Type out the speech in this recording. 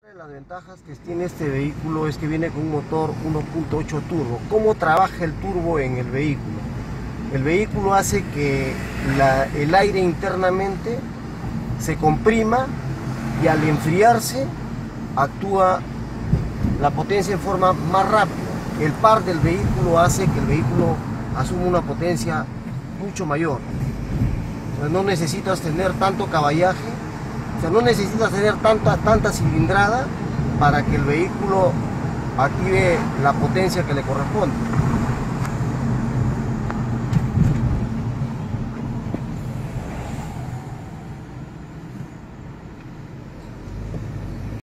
Las ventajas que tiene este vehículo es que viene con un motor 1.8 turbo. ¿Cómo trabaja el turbo en el vehículo? El vehículo hace que el aire internamente se comprima y al enfriarse actúa la potencia en forma más rápida. El par del vehículo hace que el vehículo asuma una potencia mucho mayor. Entonces no necesitas tener tanto caballaje, o sea, no necesitas tener tanta cilindrada para que el vehículo active la potencia que le corresponde.